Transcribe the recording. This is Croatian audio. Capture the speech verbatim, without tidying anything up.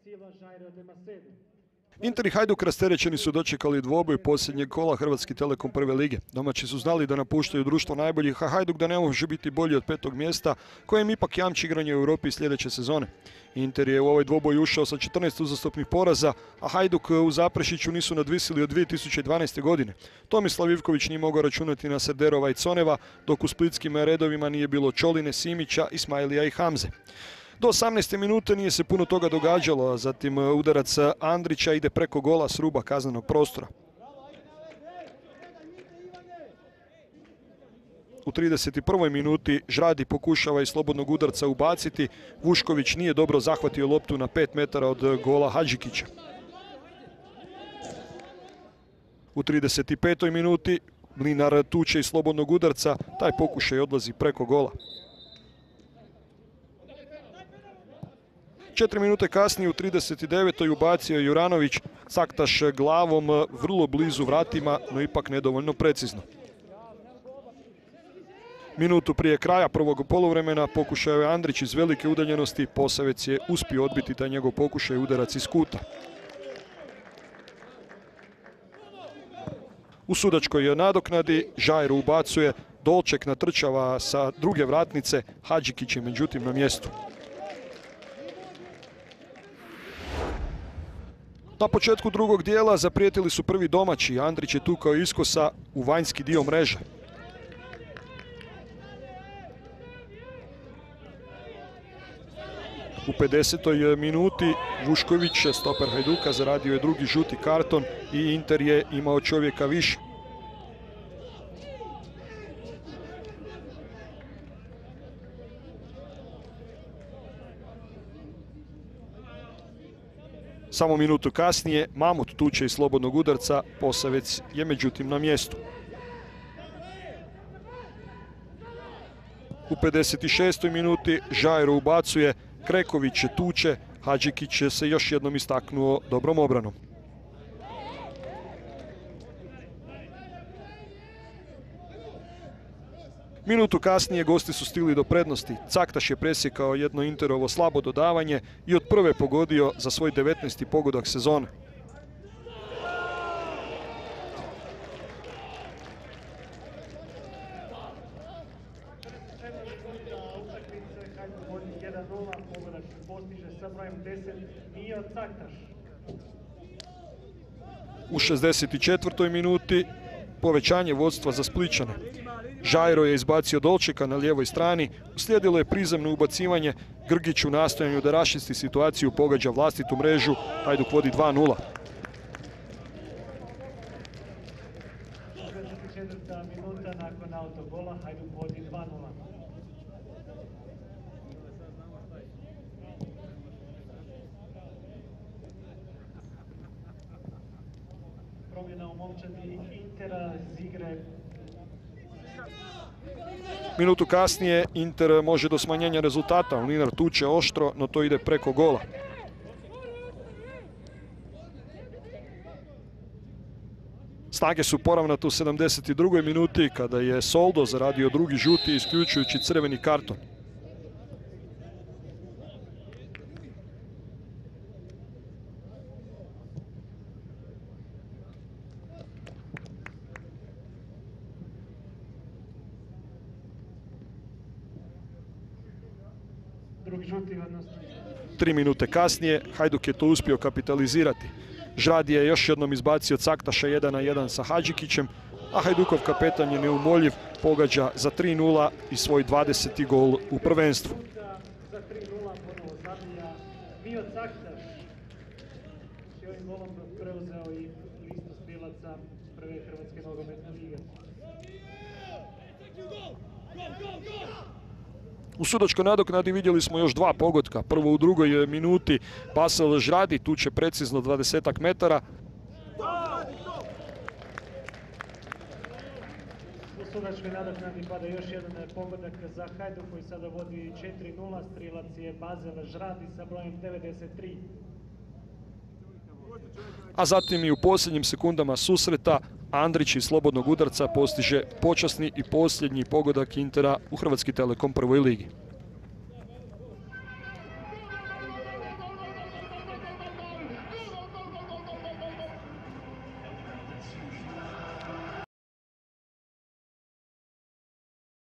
Inter i Hajduk rasterećeni su dočekali dvoboj posljednjeg kola Hrvatski Telekom prve lige. Domaći su znali da napuštaju društvo najboljih, a Hajduk da ne može biti bolji od petog mjesta, kojem ipak jamči igranje u Europi sljedeće sezone. Inter je u ovaj dvoboj ušao sa četrnaest uzastopnih poraza, a Hajduk u Zaprešiću nisu nadvisili od dvije tisuće dvanaeste. godine. Tomislav Ivković nije mogao računati na Serderova i Coneva, dok u splitskim redovima nije bilo Čoline, Simića, Ismailija i Hamze. Do osamnaeste minute nije se puno toga događalo, a zatim udarac Andrića ide preko gola s ruba kaznenog prostora. U trideset prvoj minuti Žradi pokušava iz slobodnog udarca ubaciti. Vušković nije dobro zahvatio loptu na pet metara od gola Hadžikića. U trideset petoj minuti Mlinar tuče iz slobodnog udarca, taj pokušaj odlazi preko gola. Četiri minute kasnije u trideset devetoj ubacio Juranović, Caktaš glavom vrlo blizu vratima, no ipak nedovoljno precizno. Minutu prije kraja prvog poluvremena pokušao je Andrić iz velike udaljenosti, Posavec je uspio odbiti taj njegov pokušaj udarac iz kuta. U sudačkoj nadoknadi Žajro ubacuje, Dolček natrčava sa druge vratnice, Hadžikić je međutim na mjestu. Na početku drugog dijela zaprijetili su prvi domaći. Andrić je tukao iskosa u vanjski dio mreže. U pedesetoj minuti Vušković, stoper Hajduka, zaradio je drugi žuti karton i Inter je imao čovjeka više. Samo minutu kasnije Mamut tuče iz slobodnog udarca, Posavec je međutim na mjestu. U pedeset šestoj minuti Žajro ubacuje, Kreković tuče, Hadžikić se još jednom istaknuo dobrom obranom. Minutu kasnije gosti su stigli do prednosti. Caktaš je presjekao jedno Interovo slabo dodavanje i od prve pogodio za svoj devetnaesti pogodak sezone. U šezdeset četvrtoj minuti povećanje vodstva za Splićane. Žajro je izbacio Dolčeka na lijevoj strani, uslijedilo je prizemno ubacivanje, Grgić u nastojanju da raščisti situaciju pogađa vlastitu mrežu, Hajduk vodi dva nula. šezdeset četvrta minuta nakon autogola, Hajduk vodi dva nula. Promjena u momčadi Intera iz igre. Minutu kasnije Inter može do smanjenja rezultata. Mlinar tuče oštro, no to ide preko gola. Snage su poravnate u sedamdeset drugoj minuti kada je Soldo zaradio drugi žuti isključujući crveni karton. Tri minute kasnije Hajduk je to uspio kapitalizirati. Žradi je još jednom izbacio Caktaša jedan na jedan sa Hadžikićem, a Hajdukov kapetan je neumoljiv, pogađa za tri nula i svoj dvadeseti gol u prvenstvu. Za tri nula ponovo zabija Mio Caktaš. I ovim golom preuzeo i listu strilaca prve Hrvatske nogometne lige. U sudačkoj nadoknadi vidjeli smo još dva pogotka. Prvo u drugoj minuti Pasel Žradi tuče precizno dvadesetak metara. U sudačkoj nadoknadi pada još jedan pogodak za Hajduk koji sada vodi četiri nula. Strilac je Basel Žradi sa brojem devedeset tri. A zatim i u posljednjim sekundama susreta Andrić iz slobodnog udarca postiže počasni i posljednji pogodak Intera u Hrvatski Telekom prvoj ligi.